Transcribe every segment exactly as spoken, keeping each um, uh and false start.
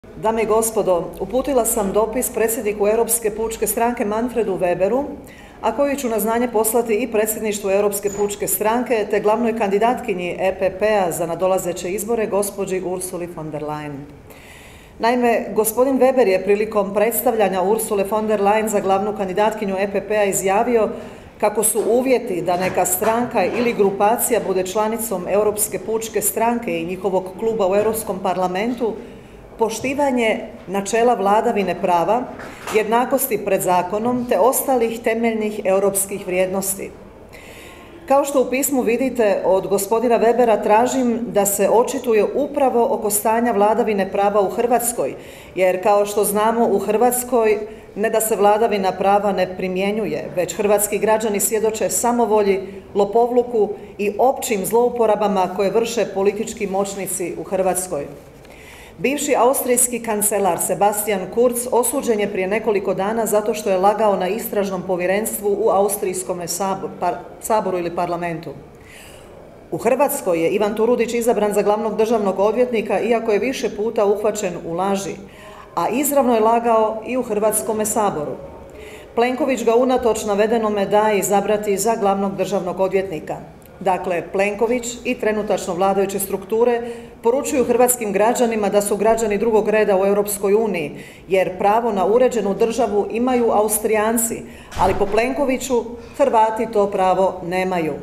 Dame i gospodo, uputila sam dopis predsjedniku Europske pučke stranke Manfredu Weberu, a koji ću na znanje poslati i predsjedništvu Europske pučke stranke te glavnoj kandidatkinji E P P-a za nadolazeće izbore, gospođi Ursuli von der Leyen. Naime, gospodin Weber je prilikom predstavljanja Ursule von der Leyen za glavnu kandidatkinju E P P-a izjavio kako su uvjeti da neka stranka ili grupacija bude članicom Europske pučke stranke i njihovog kluba u Europskom parlamentu poštivanje načela vladavine prava, jednakosti pred zakonom te ostalih temeljnih europskih vrijednosti. Kao što u pismu vidite, od gospodina Webera tražim da se očituje upravo oko stanja vladavine prava u Hrvatskoj, jer kao što znamo u Hrvatskoj ne da se vladavina prava ne primjenjuje, već hrvatski građani svjedoče samovolji, lopovluku i općim zlouporabama koje vrše politički moćnici u Hrvatskoj. Bivši austrijski kancelar Sebastian Kurz osuđen je prije nekoliko dana zato što je lagao na istražnom povjerenstvu u austrijskom saboru, par, saboru ili parlamentu. U Hrvatskoj je Ivan Turudić izabran za glavnog državnog odvjetnika iako je više puta uhvaćen u laži, a izravno je lagao i u Hrvatskome saboru. Plenković ga unatoč navedenome daje izabrati za glavnog državnog odvjetnika. Dakle, Plenković i trenutačno vladajuće strukture poručuju hrvatskim građanima da su građani drugog reda u Europskoj uniji, jer pravo na uređenu državu imaju Austrijanci, ali po Plenkoviću Hrvati to pravo nemaju.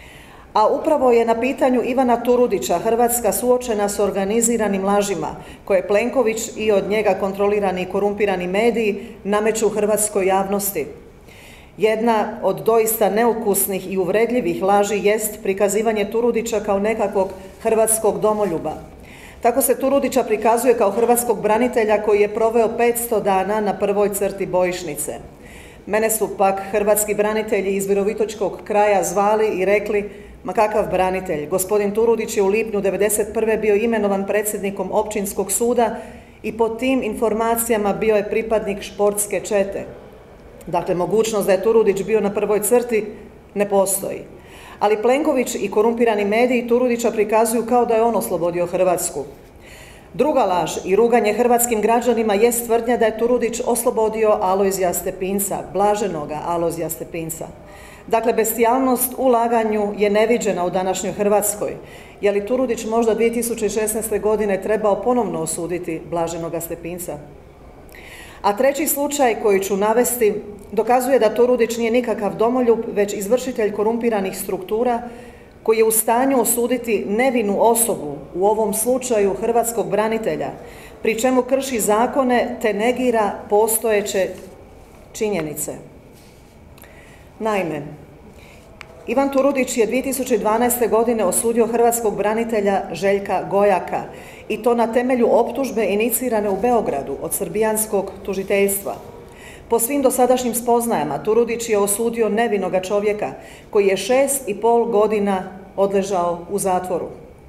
A upravo je na pitanju Ivana Turudića Hrvatska suočena s organiziranim lažima koje Plenković i od njega kontrolirani i korumpirani mediji nameću hrvatskoj javnosti. Jedna od doista neukusnih i uvredljivih laži jest prikazivanje Turudića kao nekakvog hrvatskog domoljuba. Tako se Turudića prikazuje kao hrvatskog branitelja koji je proveo petsto dana na prvoj crti bojišnice. Mene su pak hrvatski branitelji iz virovitičkog kraja zvali i rekli: ma kakav branitelj, gospodin Turudić je u lipnju devedeset prve bio imenovan predsjednikom općinskog suda i po tim informacijama bio je pripadnik športske čete. Dakle, mogućnost da je Turudić bio na prvoj crti ne postoji. Ali Plenković i korumpirani mediji Turudića prikazuju kao da je on oslobodio Hrvatsku. Druga laž i ruganje hrvatskim građanima jest tvrdnja da je Turudić oslobodio Alojzija Stepinca, blaženoga Alojzija Stepinca. Dakle, bestijalnost u laganju je neviđena u današnjoj Hrvatskoj. Je li Turudić možda dvije tisuće šesnaeste. godine trebao ponovno osuditi blaženoga Stepinca? A treći slučaj koji ću navesti dokazuje da Turudić nije nikakav domoljub, već izvršitelj korumpiranih struktura koji je u stanju osuditi nevinu osobu, u ovom slučaju hrvatskog branitelja, pri čemu krši zakone te negira postojeće činjenice. Naime, Ivan Turudić je dvije tisuće dvanaeste. godine osudio hrvatskog branitelja Željka Gojaka i to na temelju optužbe inicirane u Beogradu od srbijanskog tužiteljstva. Po svim dosadašnjim spoznajama Turudić je osudio nevinoga čovjeka koji je šest i pol godina odležao u zatvoru.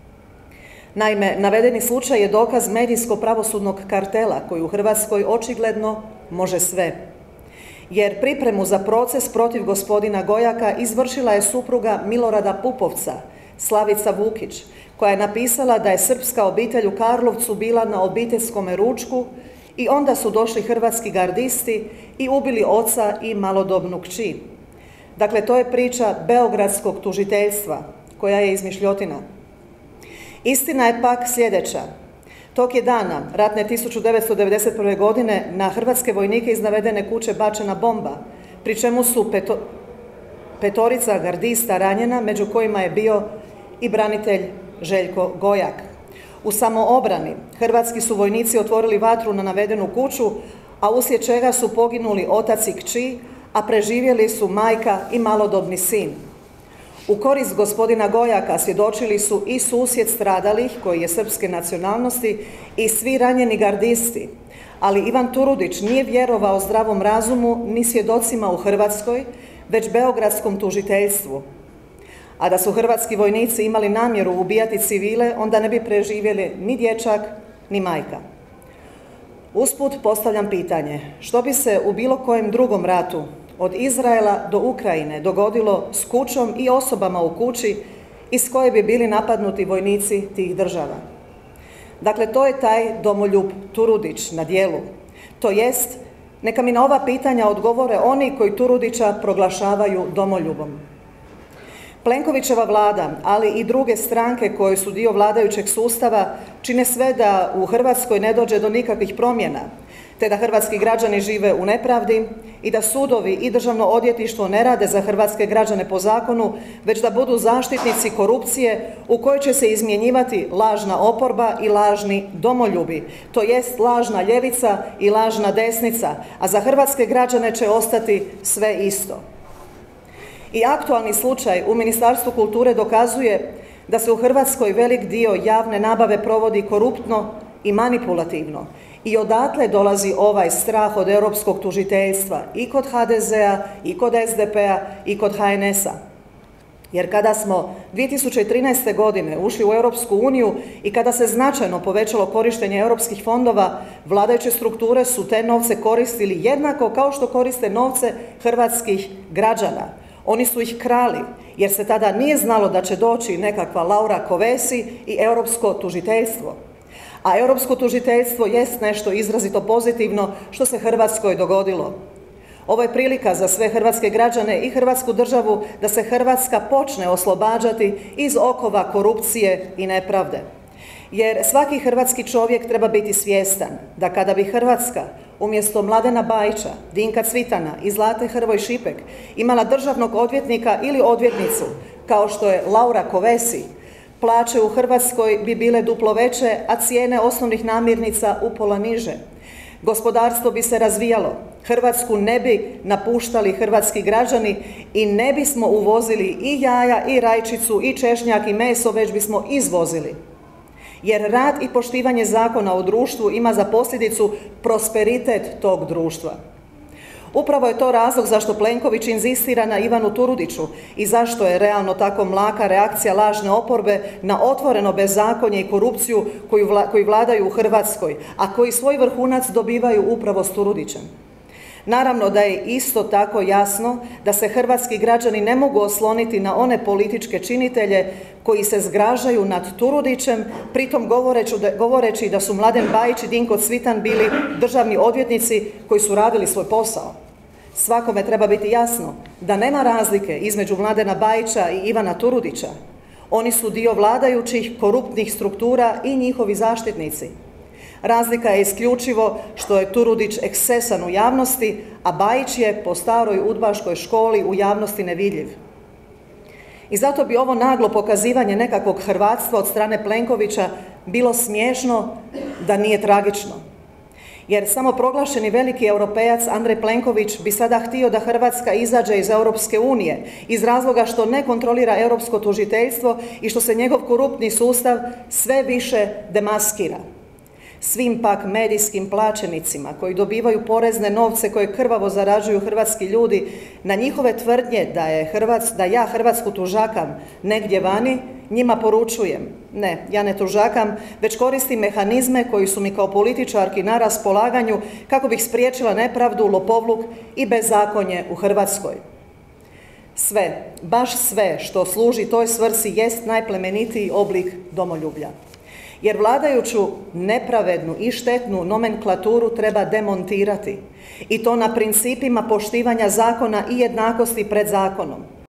Naime, navedeni slučaj je dokaz medijsko-pravosudnog kartela koji u Hrvatskoj očigledno može sve. Jer pripremu za proces protiv gospodina Gojaka izvršila je supruga Milorada Pupovca, Slavica Vukić, koja je napisala da je srpska obitelj u Karlovcu bila na obiteljskome ručku i onda su došli hrvatski gardisti i ubili oca i malodobnu kći. Dakle, to je priča beogradskog tužiteljstva, koja je izmišljotina. Istina je pak sljedeća. Tog je dana, ratne tisuću devetsto devedeset prve. godine, na hrvatske vojnike iz navedene kuće bačena bomba, pri čemu su peto, petorica gardista ranjena, među kojima je bio i branitelj Željko Gojak. U samoobrani hrvatski su vojnici otvorili vatru na navedenu kuću, a uslijed čega su poginuli otac i kći, a preživjeli su majka i malodobni sin. U korist gospodina Gojaka svjedočili su i susjed stradalih, koji je srpske nacionalnosti, i svi ranjeni gardisti, ali Ivan Turudić nije vjerovao zdravom razumu ni svjedocima u Hrvatskoj, već beogradskom tužiteljstvu. A da su hrvatski vojnici imali namjeru ubijati civile, onda ne bi preživjeli ni dječak, ni majka. Usput postavljam pitanje, što bi se u bilo kojem drugom ratu, od Izraela do Ukrajine, dogodilo s kućom i osobama u kući iz koje bi bili napadnuti vojnici tih država? Dakle, to je taj domoljub Turudić na djelu. To jest, neka mi na ova pitanja odgovore oni koji Turudića proglašavaju domoljubom. Plenkovićeva vlada, ali i druge stranke koje su dio vladajućeg sustava, čine sve da u Hrvatskoj ne dođe do nikakvih promjena, te da hrvatski građani žive u nepravdi i da sudovi i državno odvjetništvo ne rade za hrvatske građane po zakonu, već da budu zaštitnici korupcije u kojoj će se izmjenjivati lažna oporba i lažni domoljubi, to jest lažna ljevica i lažna desnica, a za hrvatske građane će ostati sve isto. I aktualni slučaj u Ministarstvu kulture dokazuje da se u Hrvatskoj velik dio javne nabave provodi koruptno i manipulativno i odatle dolazi ovaj strah od europskog tužiteljstva i kod ha de zea i kod es de pe a i kod ha en es a. Jer kada smo dvije tisuće trinaeste. godine ušli u Europsku uniju i kada se značajno povećalo korištenje europskih fondova, vladajuće strukture su te novce koristili jednako kao što koriste novce hrvatskih građana. Oni su ih krali, jer se tada nije znalo da će doći nekakva Laura Kövesi i europsko tužiteljstvo. A europsko tužiteljstvo jest nešto izrazito pozitivno što se Hrvatskoj dogodilo. Ovo je prilika za sve hrvatske građane i hrvatsku državu da se Hrvatska počne oslobađati iz okova korupcije i nepravde. Jer svaki hrvatski čovjek treba biti svjestan da kada bi Hrvatska umjesto Mladena Bajića, Dinka Cvitana i Zlate Hrvoj Šipek imala državnog odvjetnika ili odvjetnicu, kao što je Laura Kövesi, plaće u Hrvatskoj bi bile duplo veće, a cijene osnovnih namirnica upola niže. Gospodarstvo bi se razvijalo, Hrvatsku ne bi napuštali hrvatski građani i ne bismo uvozili i jaja, i rajčicu, i češnjak, i meso, već bismo izvozili. Jer rad i poštivanje zakona u društvu ima za posljedicu prosperitet tog društva. Upravo je to razlog zašto Plenković inzistira na Ivanu Turudiću i zašto je realno tako mlaka reakcija lažne oporbe na otvoreno bezakonje i korupciju koju vla, koji vladaju u Hrvatskoj, a koji svoj vrhunac dobivaju upravo s Turudićem. Naravno da je isto tako jasno da se hrvatski građani ne mogu osloniti na one političke činitelje koji se zgražaju nad Turudićem, pritom govoreći, govoreći da su Mladen Bajić i Dinko Cvitan bili državni odvjetnici koji su radili svoj posao. Svakome treba biti jasno da nema razlike između Mladena Bajića i Ivana Turudića. Oni su dio vladajućih koruptnih struktura i njihovi zaštitnici. Razlika je isključivo što je Turudić ekscesan u javnosti, a Bajić je po staroj udbaškoj školi u javnosti nevidljiv. I zato bi ovo naglo pokazivanje nekakvog hrvatstva od strane Plenkovića bilo smiješno da nije tragično. Jer samoproglašeni veliki europejac Andrej Plenković bi sada htio da Hrvatska izađe iz Europske unije iz razloga što ne kontrolira europsko tužiteljstvo i što se njegov koruptni sustav sve više demaskira. Svim pak medijskim plaćenicima koji dobivaju porezne novce koje krvavo zarađuju hrvatski ljudi na njihove tvrdnje da, je Hrvats, da ja Hrvatsku tužakam negdje vani, njima poručujem, ne, ja ne tužakam, već koristim mehanizme koji su mi kao političarki na raspolaganju kako bih spriječila nepravdu, lopovluk i bezakonje u Hrvatskoj. Sve, baš sve što služi toj svrsi jest najplemenitiji oblik domoljublja. Jer vladajuću nepravednu i štetnu nomenklaturu treba demontirati i to na principima poštivanja zakona i jednakosti pred zakonom.